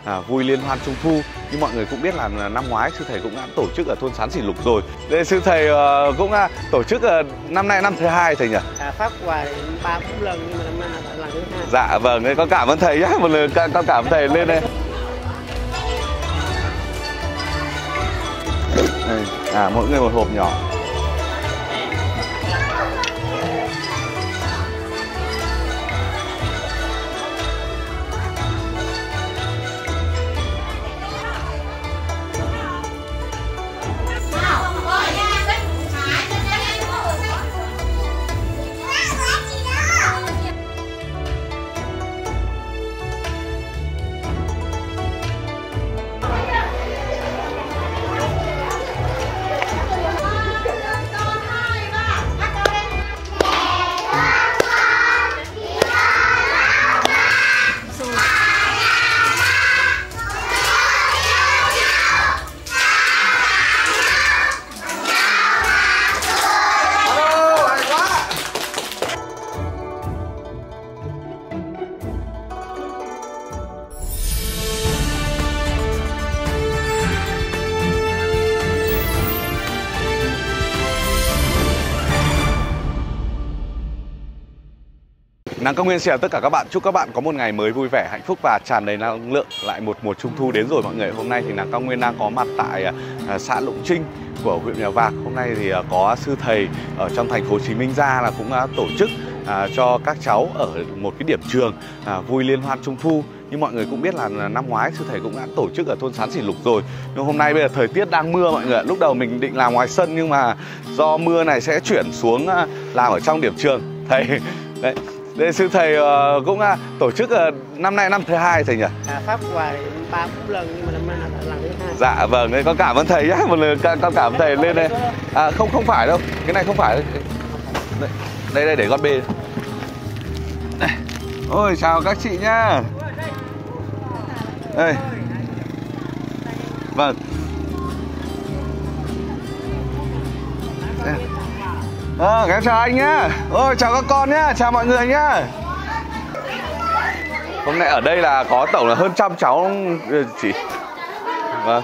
vui liên hoan Trung thu. Như mọi người cũng biết là năm ngoái sư thầy cũng đã tổ chức ở thôn Sán Xỉ Lục rồi. Đây sư thầy cũng tổ chức năm nay năm thứ 2 thầy nhỉ? Phát quà 3-4 lần nhưng mà năm nay là lần thứ 2. Dạ vâng, con cảm ơn thầy nhé. Một lần con cảm ơn thầy lên đây. Đây, mỗi người một hộp nhỏ. Nàng Cao Nguyên chào tất cả các bạn. Chúc các bạn có một ngày mới vui vẻ, hạnh phúc và tràn đầy năng lượng. Lại một mùa Trung thu đến rồi mọi người. Hôm nay thì nàng Cao Nguyên đang có mặt tại xã Lũng Trinh của huyện Mèo Vạc. Hôm nay thì có sư thầy ở trong thành phố Hồ Chí Minh ra là cũng đã tổ chức cho các cháu ở một cái điểm trường vui liên hoan Trung thu. Như mọi người cũng biết là năm ngoái sư thầy cũng đã tổ chức ở thôn Sán Xỉ Lục rồi. Nhưng hôm nay bây giờ thời tiết đang mưa mọi người. Lúc đầu mình định làm ngoài sân nhưng mà do mưa này sẽ chuyển xuống làm ở trong điểm trường. Thầy đấy. Đây sư thầy cũng tổ chức năm nay năm thứ 2 thầy nhỉ? Phát quà 3-4 lần nhưng mà năm nay là lần thứ 2. Dạ vâng, đây con cảm ơn thầy nhé. Một lần con cảm ơn thầy lên đây. Không phải đâu, cái này không phải. Đây để con bê. Đây. Ôi chào các chị nhá. Đây. Vâng. Em chào anh nhá. Ôi chào các con nhá, chào mọi người nhá. Hôm nay ở đây là có tổng là hơn 100 cháu chị. Vâng.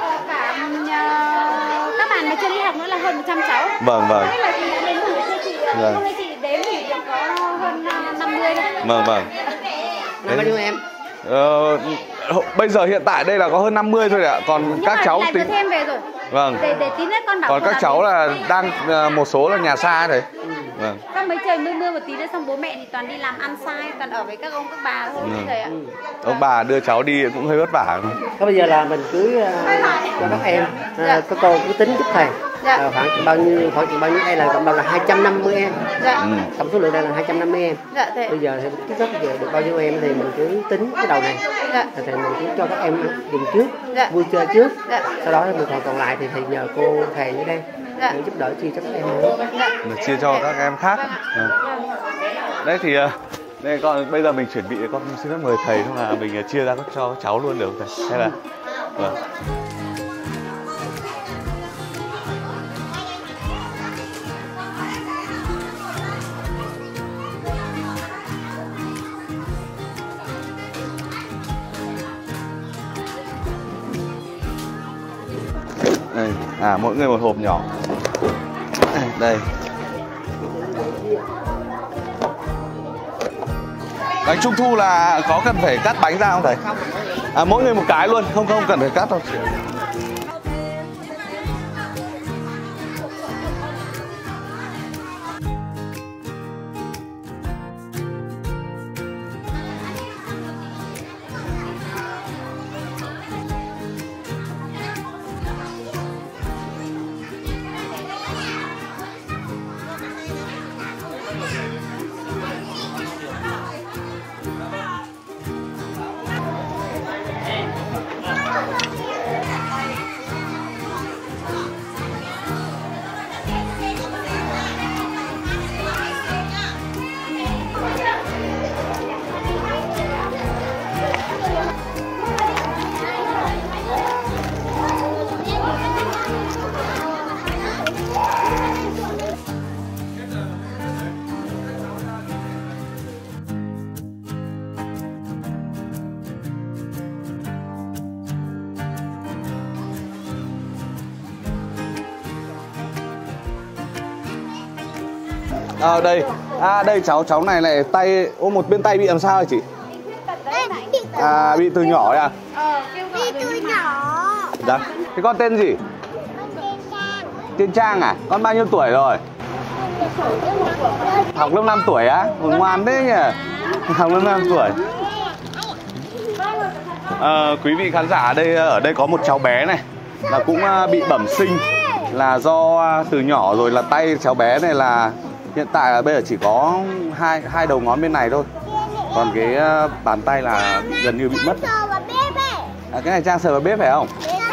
Các bạn mà chưa đi học nữa là hơn 100 cháu. Vâng vâng. Thế là chị đã đến thử cho chị. Hôm nay chị đến thì được có hơn 50 thôi. Vâng vâng. Là bao nhiêu em? Bây giờ hiện tại đây là có hơn 50 thôi ạ. Còn nhưng các cháu tính thêm về rồi. Vâng. Để tí nữa con bảo. Còn các cháu là đang một số là nhà xa đấy. Vâng. Các mấy trời mưa một tí nữa xong bố mẹ thì toàn đi làm ăn sai, toàn ở với các ông các bà thôi thầy ạ. Ông bà đưa cháu đi cũng hơi vất vả. Thế bây giờ là mình cứ cho các em, các cô cứ tính giúp thầy. Dạ. Khoảng bao nhiêu đây là cộng đồng là 250 em. Dạ. Tổng số lượng đây là 250 em. Dạ thầy. Bây giờ thì trước hết giờ được bao nhiêu em thì mình cứ tính cái đầu này. Dạ. Thì mình cứ cho các em dùng trước, dạ. vui chơi trước. Dạ. Sau đó thì còn lại thì thầy nhờ cô thầy ở đây giúp đỡ chia cho các em nữa. Dạ. Chia cho các em khác. Đấy thì đây con bây giờ mình chuẩn bị, con xin phép mời thầy không là mình chia ra cho các cháu luôn được không thầy? Hay là vâng. Đây, mỗi người một hộp nhỏ. Đây. Bánh Trung thu là có cần phải cắt bánh ra không thầy? Mỗi người một cái luôn, không cần phải cắt đâu. Đây. Đây cháu này tay, một bên tay bị làm sao hả chị? Bị từ nhỏ ấy à? Bị từ nhỏ. Dạ. Thế con tên gì? Tên Trang à? Con bao nhiêu tuổi rồi? Học lớp 5 tuổi á? Ngoan thế nhỉ? Học lớp 5 tuổi. Quý vị khán giả, ở đây có một cháu bé này là cũng bị bẩm sinh, là do từ nhỏ rồi là tay cháu bé này là hiện tại là bây giờ chỉ có hai đầu ngón bên này thôi, còn cái bàn tay là gần như bị mất. Cái này Trang sờ vào bếp phải không?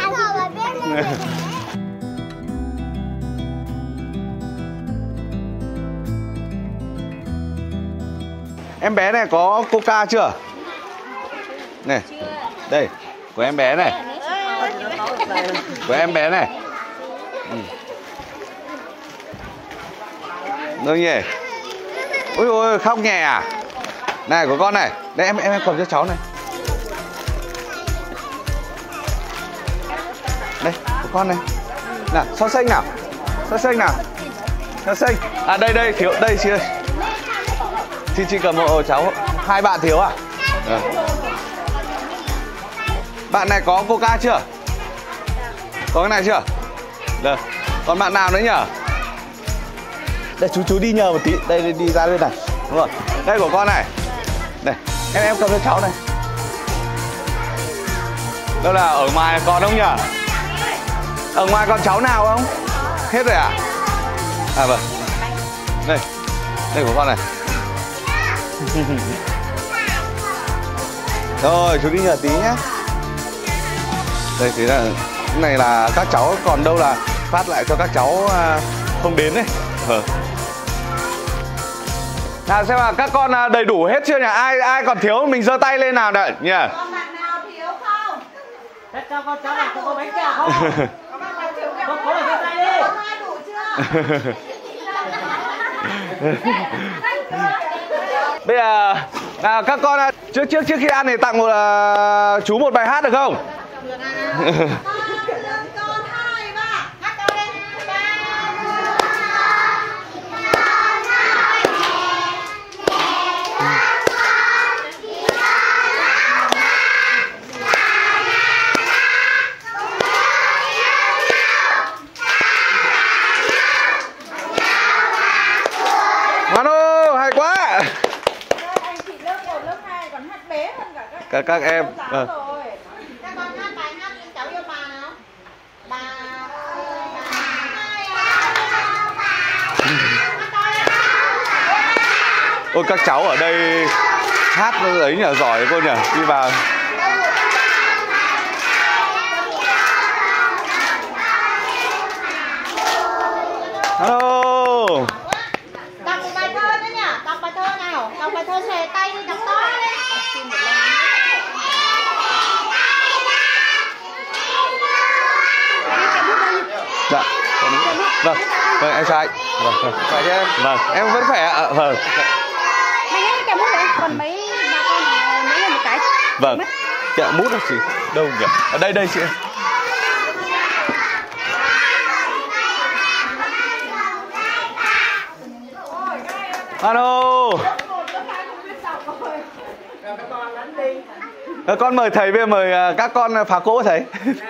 Em bé này có Coca chưa? Này, đây, của em bé này. Của em bé này. Rồi nhỉ. Ôi ôi, khóc nhè à? Này, của con này. Đây, em cầm cho cháu này. Đây, của con này. Nào, so sánh nào. So sánh nào. So sánh. Đây, thiếu, đây chị ơi. Chị cầm hộ cháu. Hai bạn thiếu à? Bạn này có Coca chưa? Có cái này chưa? Được. Còn bạn nào nữa nhở? Đây chú đi nhờ một tí. Đây đi ra bên này. Đúng rồi. Đây của con này. Đây, em cầm cho cháu này. Đâu là ở ngoài còn không nhở? Ở ngoài còn cháu nào không? Hết rồi à? Vâng. Đây của con này. Rồi chú đi nhờ tí nhé. Đây thì là cái này là các cháu, còn đâu là phát lại cho các cháu không đến đấy. Nào xem là các con đầy đủ hết chưa nhỉ? Ai còn thiếu mình giơ tay lên nào đợi nhỉ? Con bạn nào thiếu không? Cho con cháu này có bánh kẹo không? Có bạn nào thiếu kẹo không? Có giơ tay đi. Con ai đủ chưa? Bây giờ các con trước khi ăn thì tặng chú một bài hát được không? Con 2, 3. Hát cao lên. Manu, hay quá. Anh chị lớp 1, lớp 2 còn hát bé hơn cả các em. Các con hát bài hát cháu yêu bà nào? Bà Ôi các cháu ở đây hát ấy nhỉ, giỏi cô nhỉ, đi vào. Hello. đọc một bài thơ nữa nhỉ? Đọc bài thơ nào? Đọc bài thơ xòe tay đi, đọc to lên. Dạ. Vâng, em chào anh. Vâng, khỏe chứ em? Vâng, em vẫn khỏe ạ. Vâng. Mày nhớ kẹo mút đấy, còn mấy bà con mỗi người một cái. Vâng. Kẹo mút là gì? Đâu nhỉ? Ở đây chị. Alo. Con mời thầy, bây giờ mời các con phá cỗ thầy.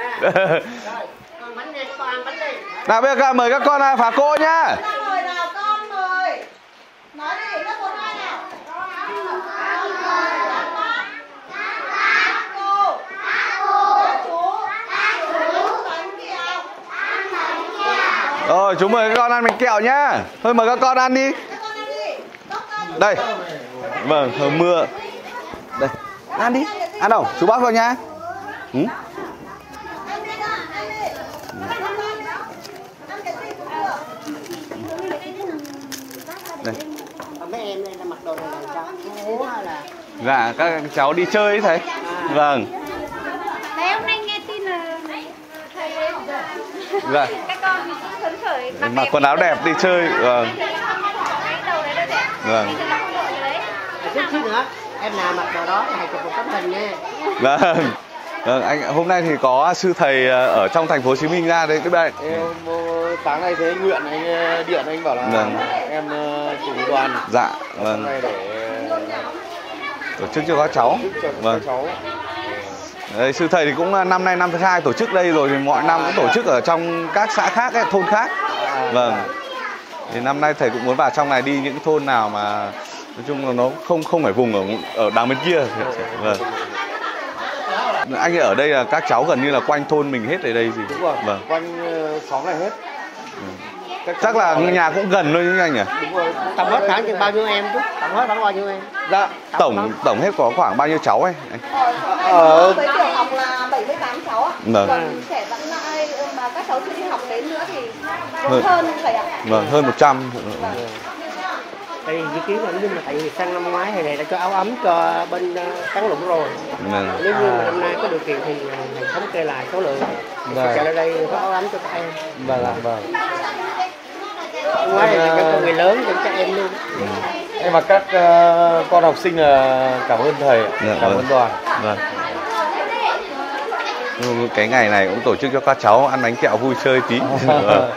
Nào bây giờ mời các con phá cỗ nhá. Mời nào, con mời. Nói đi, lớp 1, 2 nào. Rồi chú mời các con ăn bánh kẹo nhá. Thôi mời các con ăn đi. Đây. Vâng, hơi mưa. Đây, ăn đi. Ăn đâu? Chú bác vào nhá. Đây. Mấy em đây là mặc đồ này là cháu bố hay là? Dạ, các cháu đi chơi ấy thầy. Vâng. Đấy, hôm nay nghe tin là thầy ấy Dạ. các con thì cũng phấn khởi Mặc quần áo đẹp đi chơi. Vâng. Vâng. Chút nữa em nào mặc đồ đó thầy chụp một tấm hình nha. Vâng. Vâng, anh hôm nay thì có sư thầy ở trong thành phố Hồ Chí Minh ra đấy các bạn. Yêu sáng nay thấy anh Nguyện anh điện anh bảo là vâng. em cùng đoàn. Dạ, vâng. Này để tổ chức cho các cháu. Vâng. Đấy, sư thầy thì cũng năm nay năm thứ 2 tổ chức đây rồi, thì mọi năm cũng tổ chức ở trong các xã khác, ấy, thôn khác. Vâng. Thì năm nay thầy cũng muốn vào trong này đi những thôn nào mà nói chung là nó không phải vùng ở đằng bên kia. Vâng. Anh ở đây là các cháu gần như là quanh thôn mình hết ở đây gì? Đúng rồi. Vâng. Quanh xóm này hết. Chắc là nhà cũng gần thôi chứ anh nhỉ? Đúng rồi. Tổng hết khoảng chừng bao nhiêu em chứ? Tổng hết khoảng bao nhiêu em? Dạ. Tổng hết có khoảng bao nhiêu cháu ấy? Với tiểu học là 78 cháu ạ. Vâng. Còn trẻ vẫn lại mà các cháu chưa đi học đến nữa thì cũng hơn thầy ạ. Vâng, hơn 100. Tại vì dự kiến là nhưng mà tại vì sang năm ngoái thì này đã cho áo ấm cho bên Trắng Lũng rồi. Vâng. Nếu như mà năm nay có điều kiện thì mình thống kê lại số lượng. Sẽ trở lại đây có áo ấm cho các em. Vâng. Năm ngoái thì cho người lớn cho các em luôn. Em mà các con học sinh là cảm ơn thầy, cảm ơn đoàn. Vâng. Cái ngày này cũng tổ chức cho các cháu ăn bánh kẹo vui chơi tí. Vâng.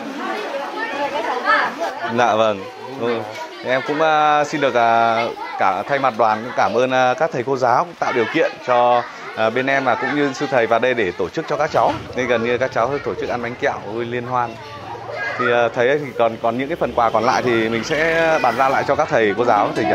Dạ vâng. Em cũng xin được thay mặt đoàn cảm ơn các thầy cô giáo tạo điều kiện cho bên em và cũng như sư thầy vào đây để tổ chức cho các cháu. Nên gần như các cháu tổ chức ăn bánh kẹo vui liên hoan. Thì thầy thì còn những cái phần quà còn lại thì mình sẽ bàn giao lại cho các thầy cô giáo thầy nhỉ.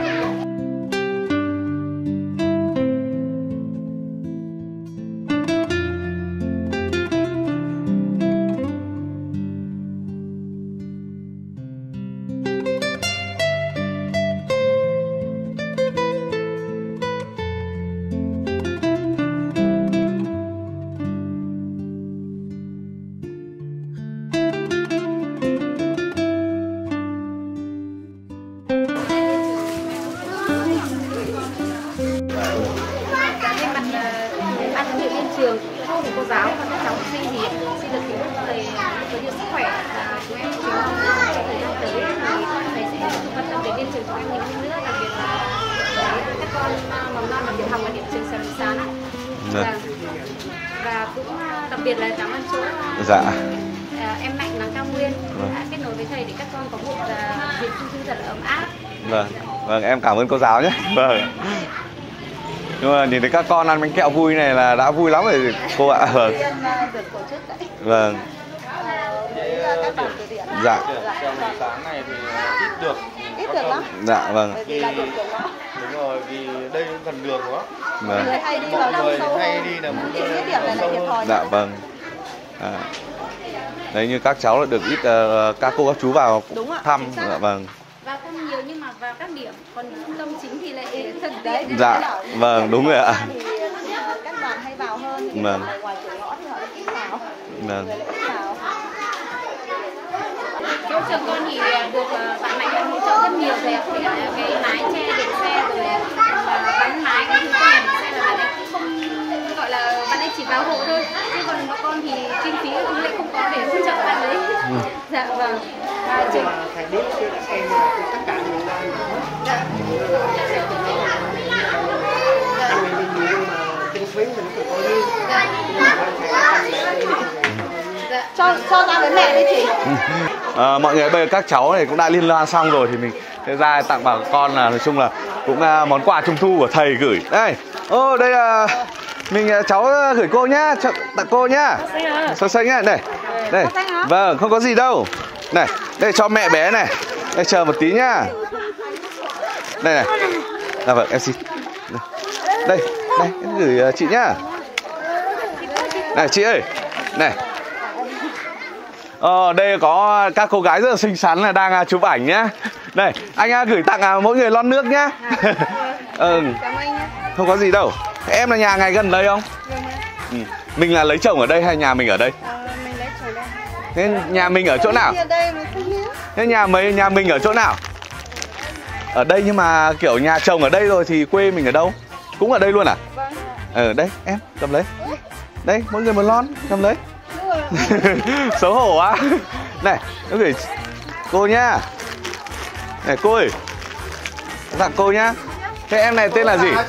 trường, cô thầy cô giáo và các cháu học sinh thì xin được kính chúc thầy có nhiều sức khỏe và chúng em kính mong trong thời gian tới thì thầy sẽ quan tâm đến liên trường chúng em nhiều hơn nữa, đặc biệt là các con mầm non và tiểu học ở điểm trường Sầm Sán và cũng đặc biệt là cảm ơn chú em Mạnh Nắng Cao Nguyên đã kết nối với thầy để các con có một dịp trung thu thật là ấm áp. Vâng, em cảm ơn cô giáo nhé. Vâng. Nhưng mà nhìn thấy các con ăn bánh kẹo vui này là đã vui lắm rồi cô ạ. Vâng. Vâng. Các đoàn từ thiện. Dạ. Sáng này thì ít được lắm. Dạ vâng. Bởi vì là điểm trường đó. Đúng rồi, vì đây cũng gần đường quá. Vâng. Người hay đi vào trong sâu. Hay đi là muốn điểm này là thiệt thòi. Dạ vâng. Đấy như các cháu là được ít các cô các chú vào thăm. Dạ vâng. Và không nhiều nhưng mà vào các điểm, còn trung tâm chính thì lại thật đấy. Dạ, vâng, đúng rồi ạ. Thì các đoàn hay vào hơn, thì vâng. ngoài cửa ngõ thì họ ít vào. Vâng. Chỗ trường con thì được bạn Mạnh hỗ trợ rất nhiều về cái mái che để xe rồi bắn mái cái thứ này để xe là bạn ấy cũng không gọi là bạn ấy chỉ vào hộ thôi, chứ còn bọn con thì kinh phí cũng lại không có để hỗ trợ bạn ấy. Dạ vâng. Và nhưng mà thầy biết chứ các em tất cả những nơi dạ. Nhưng mà kinh phí mình cũng có nhiêu. Cho ra với mẹ đi chị. Mọi người bây giờ các cháu này cũng đã liên hoan xong rồi thì mình sẽ ra tặng bà con là nói chung là cũng món quà trung thu của thầy gửi. Đây, đây là mình cháu gửi cô nhá, tặng cô nhá. Xanh xanh nhá, đây. Đây. Vâng, không có gì đâu. Này, đây cho mẹ bé này. Đây chờ một tí nhá. Đây này. À vâng, em xin. Đây, em gửi chị nhá. Này chị ơi. Này. Đây có các cô gái rất là xinh xắn là đang chụp ảnh nhá. Đây, anh gửi tặng mỗi người lon nước nhá. Cảm ơn nhá. Không có gì đâu. Em là nhà ngày gần đây không? Mình là lấy chồng ở đây hay nhà mình ở đây? Mình lấy chồng đây. Thế nhà mình ở chỗ nào? Thế nhà mình ở chỗ nào? Ở đây nhưng mà kiểu nhà chồng ở đây rồi thì quê mình ở đâu? Cũng ở đây luôn à? Vâng. Đây, em cầm lấy. Đây, mỗi người một lon, cầm lấy. Xấu hổ quá. Này, nó gửi cô nhá. Này cô ơi, tặng cô nhá. Thế em này tên là gì?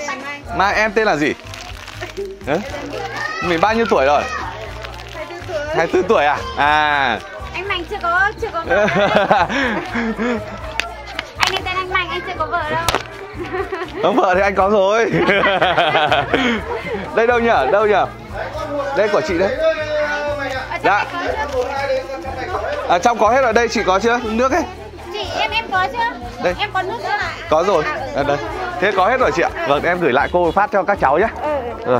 Mai em tên là gì? Mình bao nhiêu tuổi rồi? 24 tuổi à? À. Anh Mạnh chưa có vợ. Anh ấy tên anh Mạnh, anh chưa có vợ đâu. Không, vợ thì anh có rồi. Đây đâu nhỉ? Đâu nhỉ? Đây của chị đấy. Dạ. Trong có hết rồi, đây chị có chưa? Nước ấy. Chị em có chưa? Đây. Em có nước chưa? Có rồi. Đây. Thế có hết rồi chị ạ. Vâng, em gửi lại cô phát cho các cháu nhé. Rồi.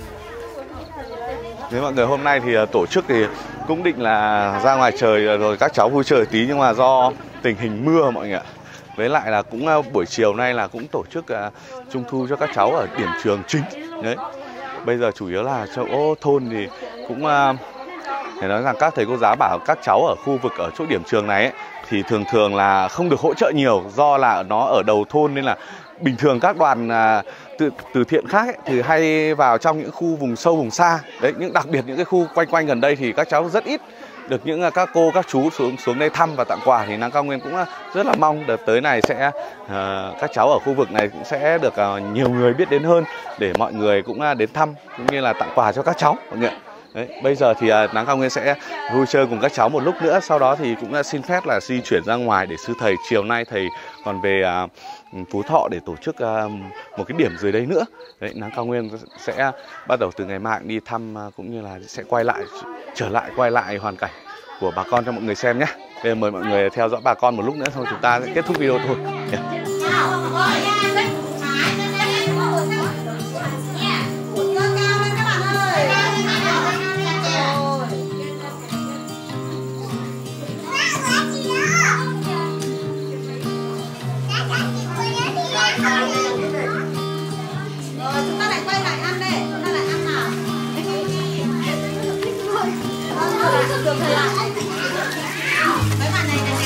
Thế mọi người, hôm nay thì tổ chức thì cũng định là ra ngoài trời rồi các cháu vui chơi tí, nhưng mà do tình hình mưa mọi người ạ. Với lại là cũng buổi chiều nay là cũng tổ chức trung thu cho các cháu ở điểm trường chính. Đấy. Bây giờ chủ yếu là chỗ thôn thì cũng phải nói rằng các thầy cô giáo bảo các cháu ở khu vực ở chỗ điểm trường này ấy, thì thường là không được hỗ trợ nhiều, do là nó ở đầu thôn nên là bình thường các đoàn từ thiện khác ấy, thì hay vào trong những khu vùng sâu vùng xa đấy, những đặc biệt những cái khu quanh gần đây thì các cháu rất ít được những các cô các chú xuống đây thăm và tặng quà. Thì Nàng Cao Nguyên cũng rất là mong đợt tới này sẽ các cháu ở khu vực này cũng sẽ được nhiều người biết đến hơn, để mọi người cũng đến thăm cũng như là tặng quà cho các cháu mọi người. Đấy, bây giờ thì Nàng Cao Nguyên sẽ vui chơi cùng các cháu một lúc nữa, sau đó thì cũng xin phép là di chuyển ra ngoài để sư thầy chiều nay thầy còn về Phú Thọ để tổ chức một cái điểm dưới đấy nữa. Đấy, Nàng Cao Nguyên sẽ bắt đầu từ ngày mai đi thăm cũng như là sẽ quay lại hoàn cảnh của bà con cho mọi người xem nhé. Bây giờ mời mọi người theo dõi bà con một lúc nữa, xong chúng ta sẽ kết thúc video thôi. Chúng ta lại quay lại ăn đây, chúng ta lại ăn nào. Được rồi ạ. Mấy bạn này này.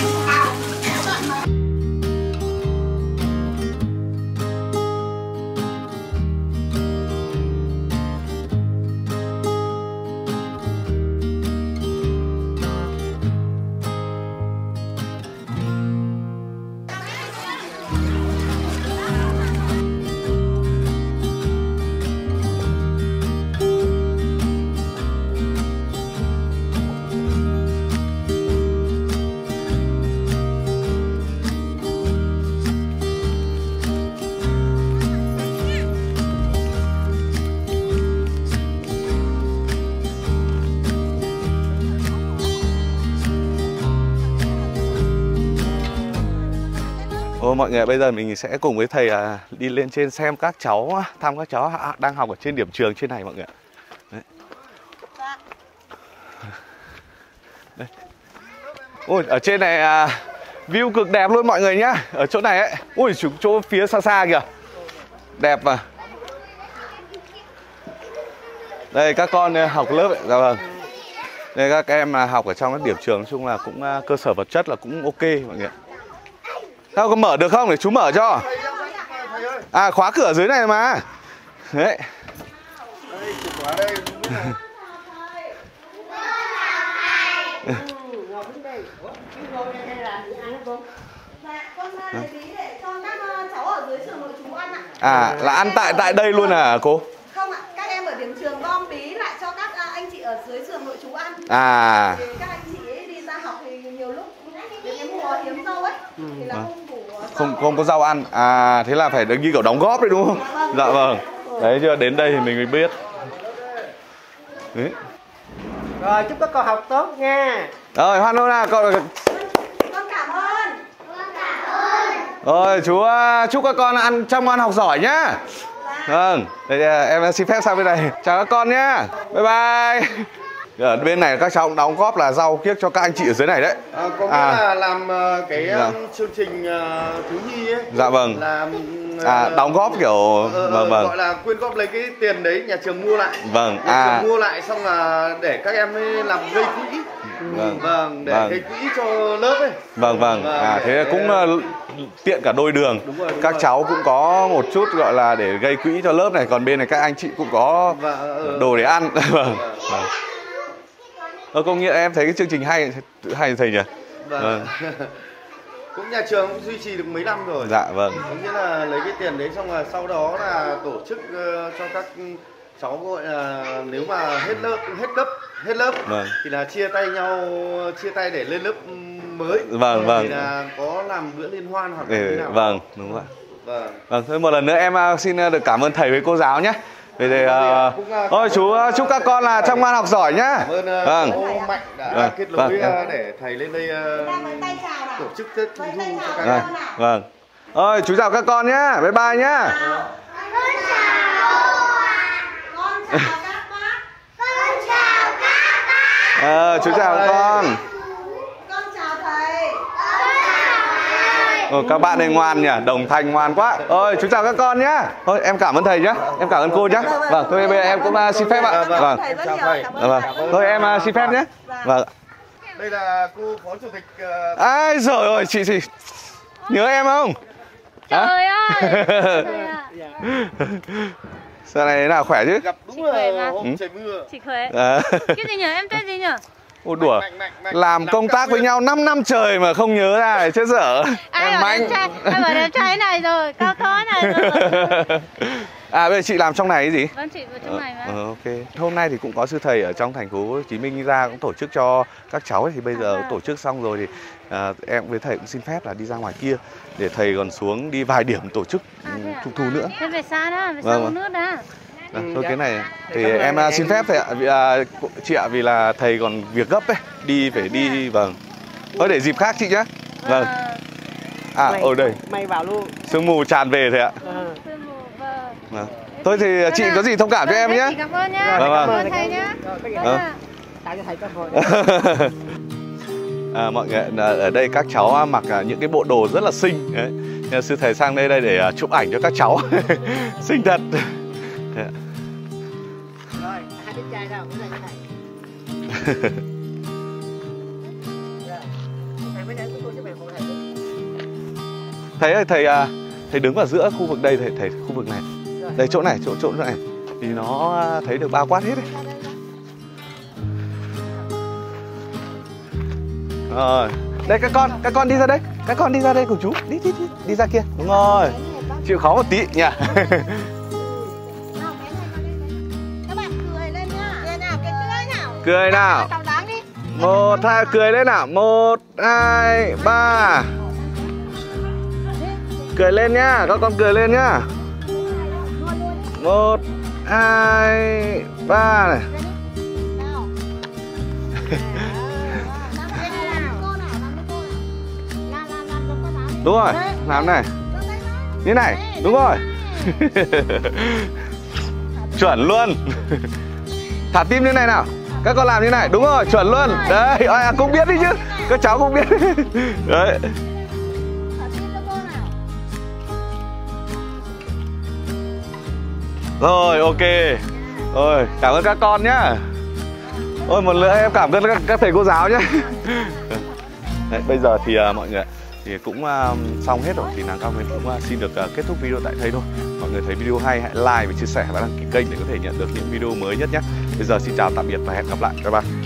Mọi người, bây giờ mình sẽ cùng với thầy đi lên trên xem các cháu, thăm các cháu đang học ở trên điểm trường trên này mọi người. Đấy. Đây. Ôi, ở trên này view cực đẹp luôn mọi người nhá. Ở chỗ này ấy. Ui, chỗ phía xa xa kìa. Đẹp mà. Đây các con học lớp ấy. Dạ vâng. Đây các em học ở trong các điểm trường, nói chung là cũng cơ sở vật chất là cũng ok mọi người. Sao có mở được không để chú mở cho? À, khóa cửa dưới này mà. Đấy. À, là ăn tại đây luôn à cô? Không ạ, các em ở điểm trường gom bí lại cho các anh chị ở dưới trường nội trú ăn. À. Thì các anh chị ấy đi ra học thì nhiều lúc đến cái mùa hiếm rau ấy thì là không có rau ăn. À, thế là phải như kiểu đóng góp đấy đúng không? Dạ vâng. Đấy chưa, đến đây thì mình mới biết. Đấy. Rồi, chúc các con học tốt nha. Rồi, hoan hô nào con cảm ơn. Rồi, chú chúc các con ăn chăm ngoan học giỏi nhá. Vâng, đây em xin phép sang bên này. Chào các con nhá. Bye bye. Ở bên này các cháu cũng đóng góp là rau kiếc cho các anh chị ở dưới này đấy. Có nghĩa là làm cái chương trình thiếu nhi ấy. Dạ vâng. Là đóng góp kiểu vâng. Gọi là quyên góp lấy cái tiền đấy nhà trường mua lại. Vâng. Nhà trường mua lại xong là để các em ấy làm gây quỹ. Vâng, để gây quỹ cho lớp ấy. Vâng. Thế cũng tiện cả đôi đường. Đúng các cháu cũng có một chút gọi là để gây quỹ cho lớp này, còn bên này các anh chị cũng có đồ để ăn. Vâng. Công nghĩa em thấy cái chương trình hay thầy nhỉ? Vâng. Cũng nhà trường cũng duy trì được mấy năm rồi. Dạ vâng. Có nghĩa là lấy cái tiền đấy xong là sau đó là tổ chức cho các cháu gọi là nếu mà hết lớp Vâng. thì là chia tay để lên lớp mới. Vâng, vâng. Thì là có làm bữa liên hoan hoặc là Để, nào. vâng, đúng vậy. Vâng. Vâng, thôi một lần nữa em xin được cảm ơn thầy với cô giáo nhé. Về thì, thôi chú chúc các con là chăm ngoan học giỏi nhá. Cảm ơn Vâng. cô Mạnh đã Vâng, kết nối vâng. để thầy lên đây tổ chức Tết Trung thu cho các Vâng, em. vâng. Ôi chú chào các con nhá, bye bye nhá. Chú chào con. Con chào thầy. Các bạn này ngoan nhỉ, đồng thanh ngoan quá. Ôi chú chào các con nhá. Thôi em cảm ơn thầy nhá, em cảm ơn cô nhá. Vâng, thôi bây giờ em cũng xin phép ạ. Vâng. Chào thầy. Vâng. Thôi em xin phép nhé. Vâng. Đây là cô phó chủ tịch. Ai giời ơi, chị nhớ em không? Trời ơi. Sao này thế nào, khỏe chứ? Gặp đúng là hôm trời mưa. Chị khỏe. À. Cái gì nhỉ? Em tên gì nhỉ? Ôi đùa, Mạnh. làm công tác với nhau 5 năm trời mà không nhớ ra, chết dở. Ai Em bảo em trai, ai bảo em trai này rồi, cao to này rồi. À bây giờ chị làm trong này cái gì? Vâng, chị vào trong này mà. Ok. Hôm nay thì cũng có sư thầy ở trong thành phố Hồ Chí Minh ra cũng tổ chức cho các cháu ấy, thì bây giờ tổ chức xong rồi thì em với thầy cũng xin phép là đi ra ngoài kia để thầy còn xuống đi vài điểm tổ chức trung thu nữa. Thế về xa đó, về xa Vâng, uống nước đó. Thôi cái này thì em xin phép thầy ạ, chị ạ, vì là thầy còn việc gấp ấy, phải đi, vâng. Thôi để dịp khác chị nhé. Vâng. À, ở đây. Mày vào luôn. Sương mù tràn về thầy ạ. Vâng. Thôi thì chị có gì thông cảm cho em nhé. Cảm ơn nhá. Vâng, Cảm vâng. ơn thầy nhá. Tặng cho thầy cơ hội. Mọi người ở đây các cháu mặc những cái bộ đồ rất là xinh đấy. Nên sư thầy sang đây để chụp ảnh cho các cháu. Xinh thật. Rồi, hai đứa trai đâu, cái này cho thầy. Thầy mới đến cô chứ mày không thầy. Thầy ơi, thầy đứng vào giữa khu vực đây, thầy khu vực này. Đây chỗ này, chỗ này. Thì nó thấy được bao quát hết đấy. Rồi. Đây các con đi ra đây. Các con đi ra đây cùng chú. Đi ra kia. Đúng rồi. Chịu khó một tí nhỉ. Các bạn cười lên nhá. Cười nào, cái tươi nào. Cười nào. Tao đáng đi. 1, 2, cười lên nào. 1, 2, 3. Cười lên nhá, các con cười lên nhá. 1, 2, 3 này. Nào. Đúng rồi, làm này. Như này, đúng rồi. Chuẩn luôn. Thả tim như này nào. Các con làm như này, đúng rồi, chuẩn luôn. Đấy, cũng biết đi chứ. Các cháu cũng biết. Đấy. Rồi, ok. Rồi, cảm ơn các con nhá. Ôi, một nữa em cảm ơn các thầy cô giáo nhé. Đấy, bây giờ thì mọi người thì cũng xong hết rồi, thì Nàng Cao Nguyên cũng xin được kết thúc video tại đây thôi. Mọi người thấy video hay hãy like và chia sẻ và đăng ký kênh để có thể nhận được những video mới nhất nhé. Bây giờ xin chào tạm biệt và hẹn gặp lại. Bye bye.